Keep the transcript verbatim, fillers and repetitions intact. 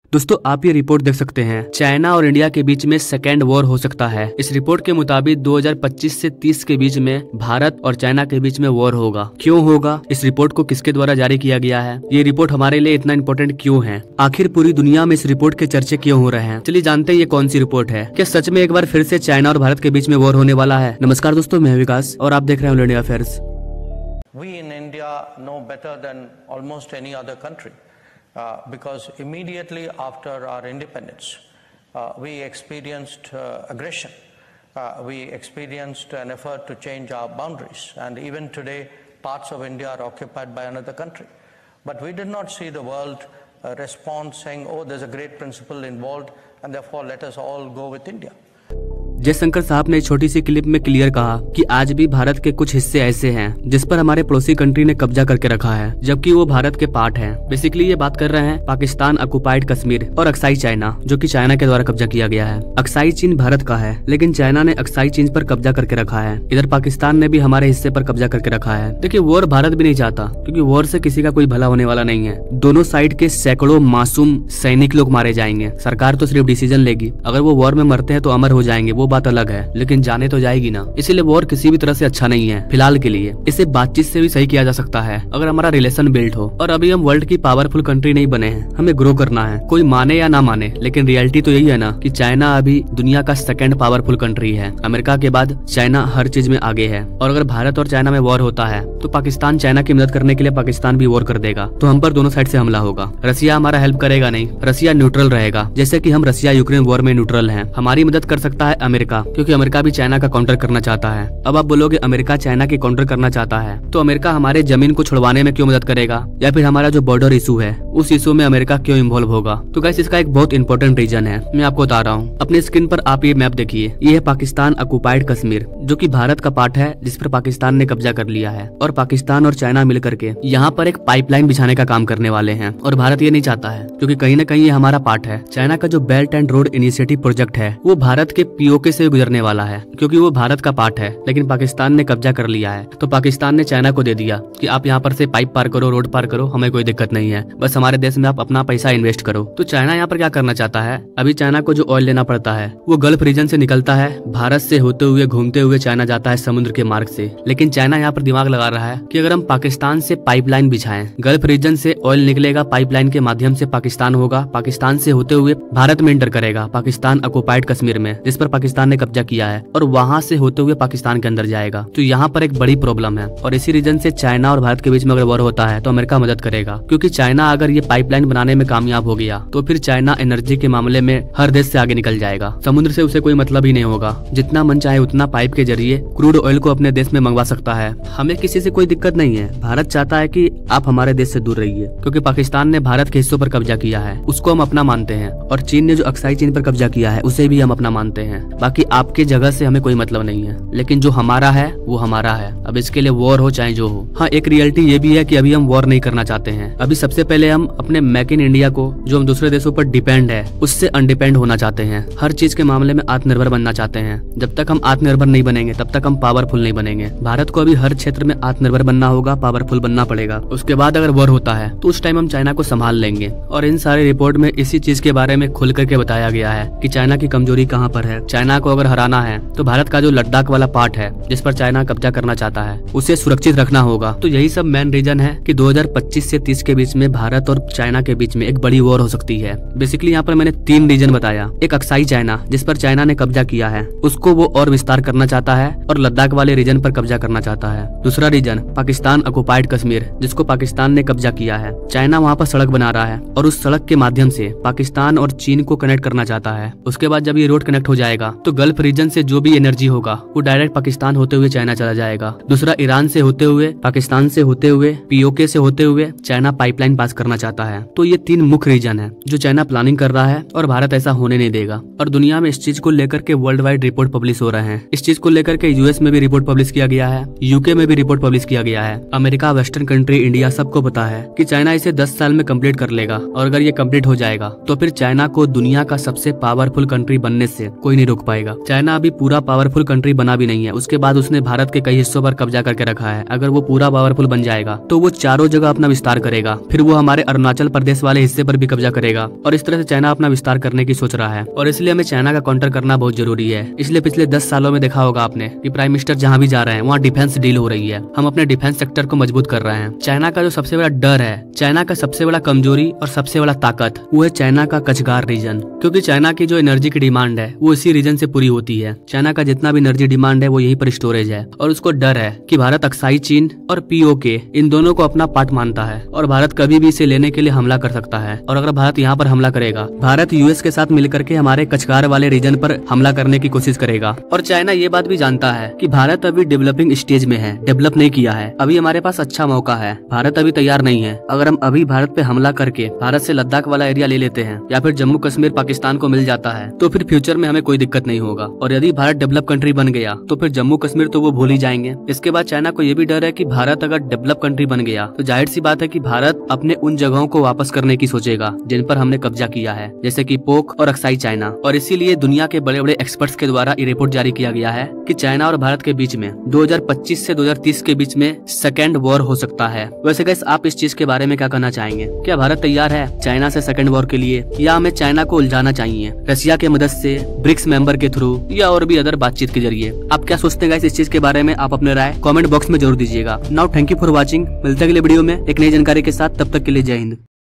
दोस्तों आप ये रिपोर्ट देख सकते हैं, चाइना और इंडिया के बीच में सेकेंड वॉर हो सकता है। इस रिपोर्ट के मुताबिक दो हज़ार पच्चीस से तीस के बीच में भारत और चाइना के बीच में वॉर होगा। क्यों होगा? इस रिपोर्ट को किसके द्वारा जारी किया गया है? ये रिपोर्ट हमारे लिए इतना इम्पोर्टेंट क्यों है? आखिर पूरी दुनिया में इस रिपोर्ट के चर्चे क्यों हो रहे हैं? चलिए जानते हैं ये कौन सी रिपोर्ट है। क्या सच में एक बार फिर से चाइना और भारत के बीच में वॉर होने वाला है? नमस्कार दोस्तों, मैं विकास और आप देख रहे हैं India affairs. We in India know better than almost any other country uh, because immediately after our independence uh, we experienced uh, aggression. Uh, we experienced an effort to change our boundaries, and even today parts of India are occupied by another country. But we did not see the world uh, respond saying, oh, there's a great principle involved and therefore let us all go with India. Jaishankar साहब ने छोटी सी clip में clear कहा कि आज भी भारत के कुछ हिस्से ऐसे हैं जिस पर हमारे पड़ोसी कंट्री ने कब्जा करके रखा है, जबकि वो भारत के पार्ट हैं। बेसिकली ये बात कर रहे हैं पाकिस्तान ऑक्युपाइड कश्मीर और अक्साई चाइना, जो कि चाइना के द्वारा कब्जा किया गया है। अक्साई चीन भारत का है, लेकिन चाइना ने अक्साई चीन पर कब्जा करके रखा है। इधर पाकिस्तान ने भी हमारे हिस्से पर कब्जा करके रखा है। देखिए, वॉर भारत भी नहीं चाहता, क्योंकि वॉर से किसी का कोई भला होने वाला नहीं है। दोनों साइड के सैकड़ों मासूम सैनिक लोग मारे जाएंगे। सरकार तो सिर्फ डिसीजन लेगी, अगर वो वॉर में मरते हैं तो अमर हो जाएंगे, वो बात अलग है, लेकिन जाने तो जाएगी ना। इसीलिए वॉर किसी भी तरह से अच्छा नहीं है फिलहाल के लिए। इसे बातचीत से भी सही किया जा सकता है अगर हमारा रिलेशन बिल्ड हो। और अभी हम वर्ल्ड की पावरफुल कंट्री नहीं बने हैं, हमें ग्रो करना है। कोई माने या ना माने, लेकिन रियलिटी तो यही है ना कि चाइना अभी दुनिया का सेकंड पावरफुल कंट्री है। अमेरिका के बाद चाइना हर चीज में आगे है। और अगर भारत और चाइना में वॉर होता है तो पाकिस्तान चाइना की मदद करने के लिए पाकिस्तान भी वॉर कर देगा, तो हम पर दोनों साइड से हमला होगा। रसिया हमारा हेल्प करेगा नहीं, रसिया न्यूट्रल रहेगा, जैसे कि हम रसिया यूक्रेन वॉर में न्यूट्रल हैं। हमारी मदद कर सकता है अमेरिका, क्योंकि अमेरिका भी चाइना का काउंटर करना चाहता है। अब आप बोलोगे अमेरिका चाइना की काउंटर करना चाहता है तो अमेरिका हमारे जमीन को छुड़वाने में क्यों मदद करेगा, या फिर हमारा जो बॉर्डर इशू है उस इशू में अमेरिका क्यों इन्वॉल्व होगा? तो गाइस, इसका एक बहुत इंपॉर्टेंट रीजन है, मैं आपको बता रहा हूँ। अपने स्क्रीन पर आप ये मैप देखिए, ये है पाकिस्तान ऑक्युपाइड कश्मीर, जो कि भारत का पार्ट है जिस पर पाकिस्तान ने कब्जा कर लिया है। और पाकिस्तान और चाइना मिलकर के यहाँ पर एक पाइपलाइन बिछाने का काम करने वाले हैं, और भारत ये नहीं चाहता है, क्योंकि कहीं न कहीं ये हमारा पार्ट है। चाइना का जो belt and road initiative project है वो भारत के पीओके से गुजरने वाला है, क्योंकि वो भारत का पार्ट है, लेकिन पाकिस्तान ने कब्जा कर लिया है। तो पाकिस्तान ने चाइना को दे दिया कि आप यहाँ पर से पाइप पार करो, रोड पार करो, हमें कोई दिक्कत नहीं है, बस हमारे देश में आप अपना पैसा इन्वेस्ट करो। तो चाइना यहाँ पर क्या करना चाहता है? अभी चाइना को जो ऑयल लेना पड़ता है वो गल्फ रीजन से निकलता है, भारत से होते हुए घूमते हुए चाइना जाता है समुद्र के मार्ग से। लेकिन चाइना यहाँ पर दिमाग लगा रहा है कि अगर हम पाकिस्तान से पाइपलाइन बिछाएं, गल्फ रीजन से ऑयल निकलेगा, पाइपलाइन के माध्यम से पाकिस्तान होगा, पाकिस्तान से होते हुए भारत में एंटर करेगा, पाकिस्तान ऑक्युपाइड कश्मीर में, जिस पर पाकिस्तान ने कब्जा किया है, और वहां से होते हुए पाकिस्तान के अंदर जाएगा। तो यहाँ पर एक बड़ी प्रॉब्लम है, और इसी रीजन से चाइना और भारत के बीच में अगर वॉर होता है तो अमेरिका मदद करेगा, क्योंकि चाइना अगर ये पाइपलाइन बनाने में कामयाब हो गया तो फिर चाइना एनर्जी के मामले में हर देश से आगे निकल जाएगा। समुद्र से उसे कोई मतलब ही नहीं होगा, जितना मन चाहे उतना पाइप के जरिए क्रूड ऑयल को अपने देश में मंगवा सकता है। हमें किसी से कोई दिक्कत नहीं है। भारत चाहता है कि आप हमारे देश से दूर रहिए, क्योंकि पाकिस्तान ने भारत के हिस्सों पर कब्जा किया है, उसको हम अपना मानते हैं, और चीन ने जो अक्साई चीन पर कब्जा किया है उसे भी हम अपना मानते हैं। बाकी आपके जगह से हमें कोई मतलब नहीं है, लेकिन जो हमारा है वो हमारा है। अब इसके लिए वॉर हो चाहे जो हो। हाँ, एक रियलिटी ये भी है कि अभी हम वॉर नहीं करना चाहते हैं। अभी सबसे पहले हम अपने मेक इन इंडिया को, जो हम दूसरे देशों पर डिपेंड है, उससे अनडिपेंड होना चाहते हैं। हर चीज के मामले में आत्मनिर्भर बनना चाहते हैं। जब तक हम आत्मनिर्भर नहीं बनेंगे तब तक हम पावरफुल नहीं बनेंगे। भारत को अभी हर क्षेत्र में आत्मनिर्भर बनना होगा, पावरफुल बनना पड़ेगा। उसके बाद अगर वॉर होता है तो उस टाइम हम चाइना को संभाल लेंगे। और इन सारे रिपोर्ट में इसी चीज के बारे में खुल करके बताया गया है कि चाइना की कमजोरी कहाँ पर है। चाइना को अगर हराना है तो भारत का जो लद्दाख वाला पार्ट है जिस पर चाइना कब्जा करना चाहता है उसे सुरक्षित रखना होगा। तो यही सब मेन रीजन है कि दो हज़ार पच्चीस से तीस के बीच में भारत और चाइना के बीच में एक बड़ी वॉर हो सकती है। बेसिकली यहाँ पर मैंने तीन रीजन बताया। एक अक्साई चाइना, जिस पर चाइना ने कब्जा किया है, उसको वो और विस्तार करना चाहता है और लद्दाख वाले रीजन पर कब्जा करना चाहता है। दूसरा रीजन पाकिस्तान ऑक्युपाइड कश्मीर, जिसको पाकिस्तान ने कब्जा किया है। चाइना वहाँ पर सड़क बना रहा है और उस सड़क के माध्यम से पाकिस्तान और चीन को कनेक्ट करना चाहता है। उसके बाद जब ये रोड कनेक्ट हो जाएगा तो गल्फ रीजन से जो भी एनर्जी होगा वो डायरेक्ट पाकिस्तान होते हुए चाइना चला जाएगा। दूसरा, ईरान से होते हुए, पाकिस्तान से होते हुए, पीओके से होते हुए चाइना पाइपलाइन पास करना चाहता है। तो ये तीन मुख्य रीजन है जो चाइना प्लानिंग कर रहा है, और भारत ऐसा होने नहीं देगा। और दुनिया में इस चीज को लेकर के वर्ल्ड वाइड रिपोर्ट पब्लिश हो रहे हैं। इस चीज को लेकर के यूएस में भी रिपोर्ट पब्लिश किया गया है, यूके में भी रिपोर्ट पब्लिश किया गया है, अमेरिका, वेस्टर्न कंट्री, इंडिया, सबको पता है कि चाइना इसे दस साल में कंप्लीट कर लेगा। और अगर ये कंप्लीट हो जाएगा तो फिर चाइना को दुनिया का सबसे पावरफुल कंट्री बनने से कोई नहीं रोक पाएगा। पाएगा। चाइना अभी पूरा पावरफुल कंट्री बना भी नहीं है, उसके बाद उसने भारत के कई हिस्सों पर कब्जा करके रखा है। अगर वो पूरा पावरफुल बन जाएगा तो वो चारों जगह अपना विस्तार करेगा, फिर वो हमारे अरुणाचल प्रदेश वाले हिस्से पर भी कब्जा करेगा और इस तरह से चाइना अपना विस्तार करने की सोच रहा है और इसलिए हमें चाइना का काउंटर करना बहुत जरूरी है। इसलिए पिछले दस सालों में देखा होगा आपने कि प्राइम मिनिस्टर जहाँ भी जा रहे हैं वहाँ डिफेंस डील हो रही है। हम अपने डिफेंस सेक्टर को मजबूत कर रहे हैं। चाइना का जो सबसे बड़ा डर है, चाइना का सबसे बड़ा कमजोरी और सबसे बड़ा ताकत, वो है चाइना का कचगार रीजन। क्योंकि चाइना की जो एनर्जी की डिमांड है वो इसी रीजन से पूरी होती है। चाइना का जितना भी एनर्जी डिमांड है वो यहीं पर स्टोरेज है और उसको डर है कि भारत अक्साई चीन और पीओके इन दोनों को अपना पार्ट मानता है और भारत कभी भी इसे लेने के लिए हमला कर सकता है। और अगर भारत यहाँ पर हमला करेगा, भारत यूएस के साथ मिलकर के हमारे कचगार वाले रीजन पर हमला करने की कोशिश करेगा। और चाइना ये बात भी जानता है कि भारत अभी डेवलपिंग स्टेज में है, डेवलप नहीं किया है। अभी हमारे पास अच्छा मौका है, भारत अभी तैयार नहीं है। अगर हम अभी भारत पे हमला करके भारत से लद्दाख वाला एरिया ले लेते हैं या फिर जम्मू कश्मीर पाकिस्तान को मिल जाता है तो फिर फ्यूचर में हमें कोई दिक्कत नहीं होगा। और यदि भारत डेवलप कंट्री बन गया तो फिर जम्मू कश्मीर तो वो भूल ही जाएंगे। इसके बाद चाइना को ये भी डर है कि भारत अगर डेवलप कंट्री बन गया तो जाहिर सी बात है कि भारत अपने उन जगहों को वापस करने की सोचेगा जिन पर हमने कब्जा किया है, जैसे कि पोक और अक्साई चाइना। और इसीलिए दुनिया के बड़े बड़े एक्सपर्ट्स के द्वारा ये रिपोर्ट जारी किया गया है कि चाइना और भारत के बीच में दो हज़ार पच्चीस से दो हज़ार तीस के बीच में सेकेंड वॉर हो सकता है। वैसे गाइस, आप इस चीज के बारे में क्या कहना चाहेंगे? क्या भारत तैयार है चाइना से सेकेंड वॉर के लिए, या हमें चाइना को उलझाना चाहिए रशिया के मदद से, ब्रिक्स मेंबर के थ्रू, या और भी अदर बातचीत के जरिए? आप क्या सोचते हैं गाइस इस चीज के बारे में? आप अपने राय कमेंट बॉक्स में जरूर दीजिएगा। Now thank you for watching. मिलते हैं अगले वीडियो में एक नई जानकारी के साथ, तब तक के लिए जय हिंद।